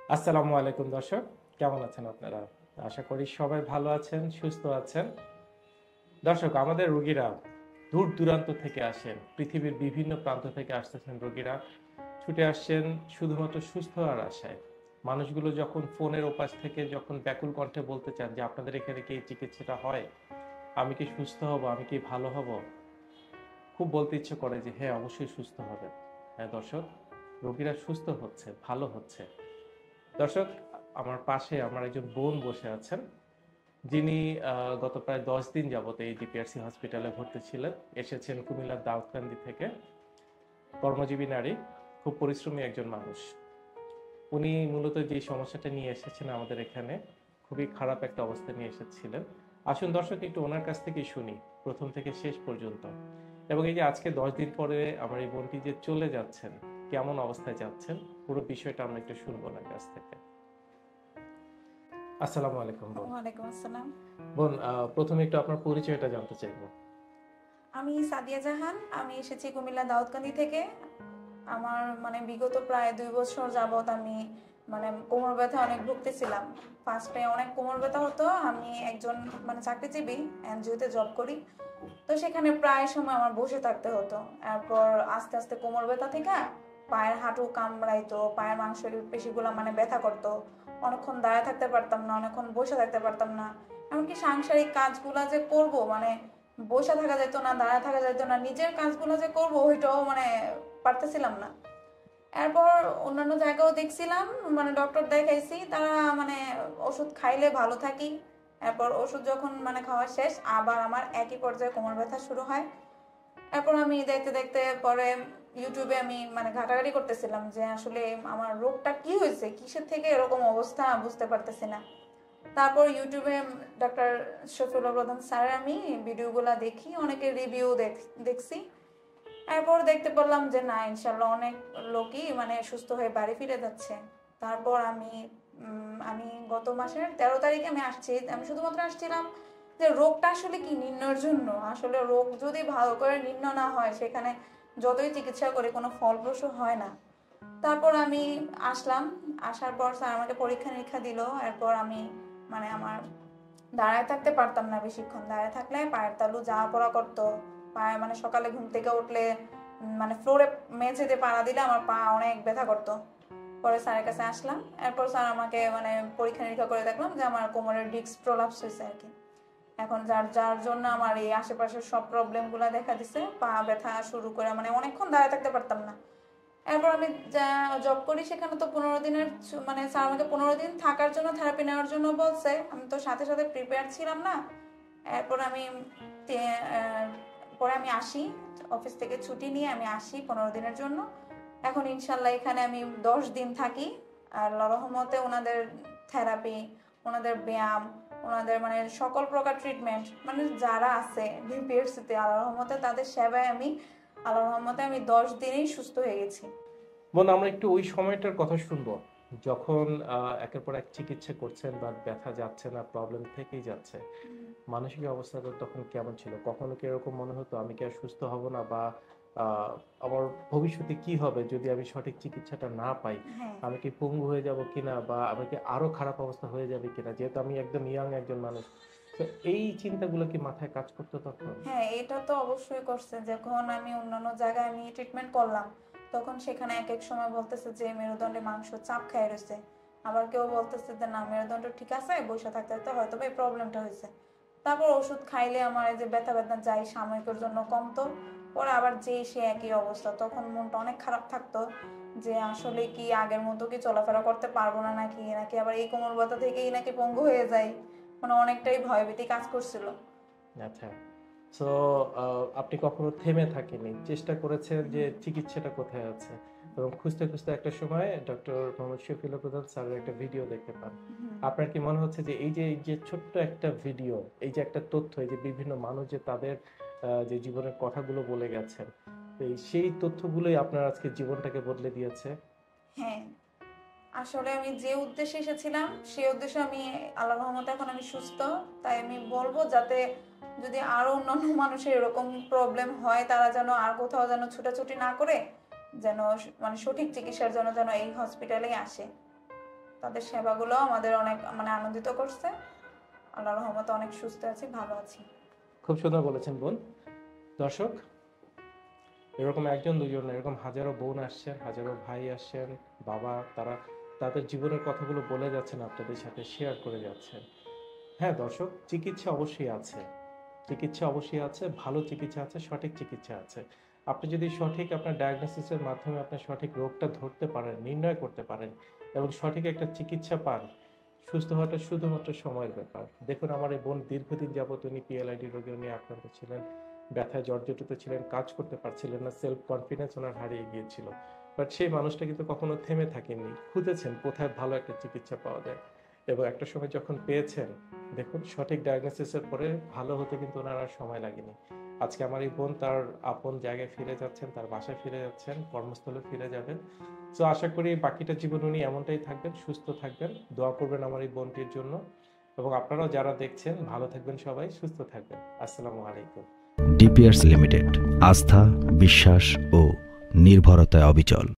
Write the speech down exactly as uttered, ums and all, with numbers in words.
আসসালামু আলাইকুম দর্শক, কেমন আছেন আপনারা? আশা করি সবাই ভালো আছেন, সুস্থ আছেন। দর্শক, আমাদের রোগীরা দূর দূরান্ত থেকে আসেন, পৃথিবীর বিভিন্ন প্রান্ত থেকে আসতেছেন রোগীরা, ছুটে আসছেন শুধুমাত্র সুস্থ হওয়ার আশায়। মানুষগুলো যখন ফোনের ওপাশ থেকে যখন ব্যাকুল কণ্ঠে বলতে চান যে আপনাদের এখানে কি এই চিকিৎসাটা হয়, আমি কি সুস্থ হব, আমি কি ভালো হব, খুব বলতে ইচ্ছে করে যে হ্যাঁ অবশ্যই সুস্থ হবে। হ্যাঁ দর্শক, রোগীরা সুস্থ হচ্ছে, ভালো হচ্ছে। দর্শক, আমার পাশে আমার একজন বোন বসে আছেন, যিনি আহ, গত প্রায় দশ দিন যাবত এই ডিপিআরসি হসপিটালে ভর্তি ছিলেন। এসেছেন কুমিল্লার দাউদকান্দি থেকে। কর্মজীবী নারী, খুব পরিশ্রমী একজন মানুষ। উনি মূলত যে সমস্যাটা নিয়ে এসেছেন আমাদের এখানে, খুবই খারাপ একটা অবস্থা নিয়ে এসেছিলেন। আসুন দর্শক, একটু ওনার কাছ থেকে শুনি প্রথম থেকে শেষ পর্যন্ত। এবং এই যে আজকে দশ দিন পরে আমার এই বোনটি যে চলে যাচ্ছেন, কেমন অবস্থায় যাচ্ছেন, পুরো বিষয়টা আমরা একটু শুনবো ওনার কাছ থেকে। আসসালামু আলাইকুম বোন। ওয়ালাইকুম আসসালাম। বোন, আহ, প্রথমে একটু আপনার পরিচয়টা জানতে চাইবো। আমি সাদিয়া জাহান। আমি এসেছি কুমিল্লা দাউদকান্দি থেকে। আমার মানে বিগত প্রায় দুই বছর যাবত আমি মানে কোমর ব্যথা অনেক ভুগতেছিলাম। ফার্স্টে অনেক কোমর ব্যথা হতো। আমি একজন মানে চাকরিজীবী, এনজিওতে জব করি। তো সেখানে প্রায় সময় আমার বসে থাকতে হতো। এরপর আস্তে আস্তে কোমর ব্যথা থেকে পায়ের হাঁটু কামড়াইতো, পায়ের মাংসের পেশিগুলো মানে ব্যথা করতো। অনেকক্ষণ দাঁড়িয়ে থাকতে পারতাম না, অনেকক্ষণ বসে থাকতে পারতাম না। এমনকি সাংসারিক কাজগুলা যে করব, মানে বসে থাকা যেত না, দাঁড়ায় থাকা যেত না, নিজের কাজগুলো যে করব ওইটাও মানে পারতেছিলাম না। এরপর অন্যান্য জায়গাও দেখছিলাম, মানে ডক্টর দেখাইছি, তারা মানে ওষুধ খাইলে ভালো থাকি। এরপর ওষুধ যখন মানে খাওয়া শেষ, আবার আমার একই পর্যায়ে কোমর ব্যথা শুরু হয়। এরপর আমি দেখতে দেখতে পরে ইউটিউবে আমি মানে ঘাটাঘাটি করতেছিলাম যে আসলে আমার রোগটা কি হয়েছে, কিসের থেকে এরকম অবস্থা বুঝতে পারতেছি না। তারপর ইউটিউবে ডক্টর শফিউল্লাহ প্রধান স্যারের আমি ভিডিওগুলো দেখি, অনেকের রিভিউ দেখছি। এরপর দেখতে পেলাম যে না, ইনশাল্লাহ অনেক লোকই মানে সুস্থ হয়ে বাড়ি ফিরে যাচ্ছে। তারপর আমি আমি গত মাসের তেরো তারিখে আমি আসছি। আমি শুধুমাত্র আসছিলাম যে রোগটা আসলে কি নির্ণয়ের জন্য। আসলে রোগ যদি ভালো করে নির্ণয় না হয়, সেখানে যতই চিকিৎসা করে কোনো ফলপ্রসূ হয় না। তারপর আমি আসলাম। আসার পর স্যার আমাকে পরীক্ষা নিরীক্ষা দিল। এরপর আমি মানে আমার দাঁড়ায় থাকতে পারতাম না বেশিক্ষণ। দাঁড়ায় থাকলে পায়ের তালু যাওয়া পড়া করতো। পায়ে মানে সকালে ঘুম থেকে উঠলে মানে ফ্লোরে মেঝেতে পাড়া দিলে আমার পা অনেক ব্যথা করতো। পরে স্যারের কাছে আসলাম। এরপর স্যার আমাকে মানে পরীক্ষা নিরীক্ষা করে দেখলাম যে আমার কোমরের ডিস্ক প্রলাপস হয়েছে আর কি। এখন যার যার জন্য আমার এই আশেপাশের সব প্রবলেমগুলো দেখা দিছে, পা ব্যথা শুরু করে মানে অনেকক্ষণ দাঁড়ায় থাকতে পারতাম না। এরপর আমি যা জব করি সেখানে তো পনেরো দিনের মানে স্যার আমাকে পনেরো দিন থাকার জন্য থেরাপি নেওয়ার জন্য বলছে। আমি তো সাথে সাথে প্রিপেয়ার ছিলাম না। এরপর আমি পরে আমি আসি, অফিস থেকে ছুটি নিয়ে আমি আসি পনেরো দিনের জন্য। এখন ইনশাল্লাহ এখানে আমি দশ দিন থাকি। আর আল্লাহর রহমতে ওনাদের থেরাপি, ওনাদের ব্যায়াম, ওনাদের মানে সকল প্রকার ট্রিটমেন্ট মানে যারা আছে ডিপিএসসিতে, আল্লাহর রহমতে তাদের সেবায় আমি আল্লাহর রহমতে আমি দশ দিনেই সুস্থ হয়ে গেছি। বোন, আমরা একটু ওই সময়টার কথা শুনবো, যখন আহ, একের পর এক চিকিৎসা করছেন বা ব্যথা যাচ্ছে না, প্রবলেম থেকেই যাচ্ছে। মানসিক অবস্থাটা তখন কেমন ছিল? কখনো কি এরকম মনে হতো আমি কি আর সুস্থ হব না, বা আহ, আমার ভবিষ্যতে কি হবে যদি আমি সঠিক চিকিৎসাটা না পাই? হ্যাঁ, আমি কি পঙ্গু হয়ে যাব কিনা, বা আমি কি আরো খারাপ অবস্থা হয়ে যাবে কিনা, যেহেতু আমি একদম ইয়াং একজন মানুষ। তো এই চিন্তাগুলো কি মাথায় কাজ করতো তখন? হ্যাঁ, এটা তো অবশ্যই করছে। যখন আমি অন্যান্য জায়গায় আমি ট্রিটমেন্ট করলাম, তখন সেখানে এক এক সময় বলতেছে যে মেরুদণ্ডে মাংস চাপ খাই রয়েছে। আবার কেউ বলতেছে যে না, মেরুদণ্ড ঠিক আছে, বসে থাকতে থাকতে হয়তো এই প্রবলেমটা হয়েছে। তারপর ওষুধ খাইলে আমার এই যে ব্যথা ব্যথা যাই সাময়িকের জন্য কমতো। পরে আবার যে সে একই অবস্থা, তখন মনটা অনেক খারাপ থাকতো যে আসলে কি আগের মতো কি চলাফেরা করতে পারবো না, নাকি নাকি আবার এই কোমর ব্যথা থেকেই নাকি পঙ্গু হয়ে যায়। মানে অনেকটাই ভয়ভীতি কাজ করছিল। আচ্ছা। সো আপনি কখনো থেমে থাকেননি, চেষ্টা করেছেন যে হুম, চিকিৎসাটা কোথায় আছে, এবং খুঁজতে খুঁজতে একটা সময় ডক্টর মোহাম্মদ শফিউল্লাহ প্রধান স্যারের একটা ভিডিও দেখতে পান। হুম। আপনার কি মনে হচ্ছে যে এই যে এই যে ছোট্ট একটা ভিডিও, এই যে একটা তথ্য, এই যে বিভিন্ন মানুষ যে তাদের আহ, যে জীবনের কথাগুলো বলে গেছেন, এই সেই তথ্যগুলোই আপনার আজকে জীবনটাকে বদলে দিয়েছে? হ্যাঁ, আসলে আমি যে উদ্দেশ্যে এসেছিলাম সেই উদ্দেশ্যে আমি আল্লাহর রহমতে এখন আমি সুস্থ। তাই আমি বলবো যাতে যদি আরো অন্যান্য মানুষের এরকম প্রবলেম হয়, তারা যেন আর কোথাও যেন ছুটাছুটি না করে, যেন মানে সঠিক চিকিৎসার জন্য যেন এই হসপিটালেই আসে। তাদের সেবাগুলো আমাদের অনেক মানে আনন্দিত করছে। আল্লাহর রহমতে অনেক সুস্থ আছি, ভালো আছি। খুব সুন্দর বলেছেন বোন। দর্শক, এরকম একজন দুজন না, এরকম হাজারো বোন আসছেন, হাজারো ভাই আসছেন, বাবা, তারা তাদের জীবনের কথাগুলো বলে যাচ্ছেন, আপনাদের সাথে শেয়ার করে যাচ্ছেন। হ্যাঁ দর্শক, চিকিৎসা অবশ্যই আছে, চিকিৎসা অবশ্যই আছে, ভালো চিকিৎসা আছে, সঠিক চিকিৎসা আছে। আপনি যদি সঠিক আপনার ডায়াগনোসিসের মাধ্যমে আপনার সঠিক রোগটা ধরতে পারেন, নির্ণয় করতে পারেন এবং সঠিক একটা চিকিৎসা পান, সুস্থ হওয়াটা শুধুমাত্র সময়ের ব্যাপার। দেখুন, আমার এই বোন দীর্ঘদিন যাবত উনি পিএলআইডি রোগে নিয়ে আক্রান্ত ছিলেন, ব্যথায় জর্জরিত ছিলেন, কাজ করতে পারছিলেন না, সেলফ কনফিডেন্স ওনার হারিয়ে গিয়েছিল। বাট সেই মানুষটা কিন্তু কখনো থেমে থাকেননি, খুঁজেছেন কোথায় ভালো একটা চিকিৎসা পাওয়া যায় এবং একটা সময় যখন পেয়েছেন, দেখুন সঠিক ডায়াগনোসিসের পরে ভালো হতে কিন্তু ওনার আর সময় লাগেনি। আজকে আমার এই বোন তার আপন জায়গায় ফিরে যাচ্ছেন, তার বাসায় ফিরে যাচ্ছেন, কর্মস্থলে ফিরে যাবেন। তো আশা করি বাকিটা জীবন উনি এমনটাই থাকবেন, সুস্থ থাকবেন। দোয়া করবেন আমার এই বোনটির জন্য এবং আপনারাও যারা দেখছেন ভালো থাকবেন, সবাই সুস্থ থাকবেন। আসসালামু আলাইকুম। ডিপিআরস লিমিটেড, আস্থা, বিশ্বাস ও নির্ভরতায় অবিচল।